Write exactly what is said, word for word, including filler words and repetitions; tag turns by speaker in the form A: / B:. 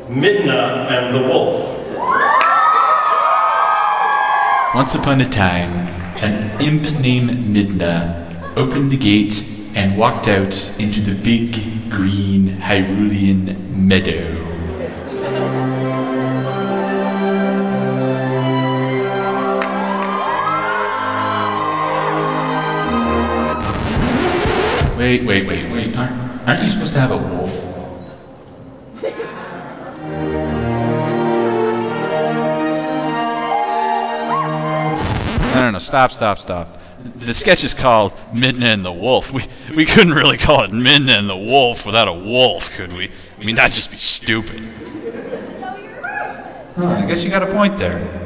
A: Midna and the Wolf.
B: Once upon a time, an imp named Midna opened the gate and walked out into the big, green, Hyrulean meadow. Wait, wait, wait, wait, aren't, aren't you supposed to have a wolf? No, no, no, stop, stop, stop. The sketch is called Midna and the Wolf. We, we couldn't really call it Midna and the Wolf without a wolf, could we? I mean, that'd just be stupid. Huh, I guess you got a point there.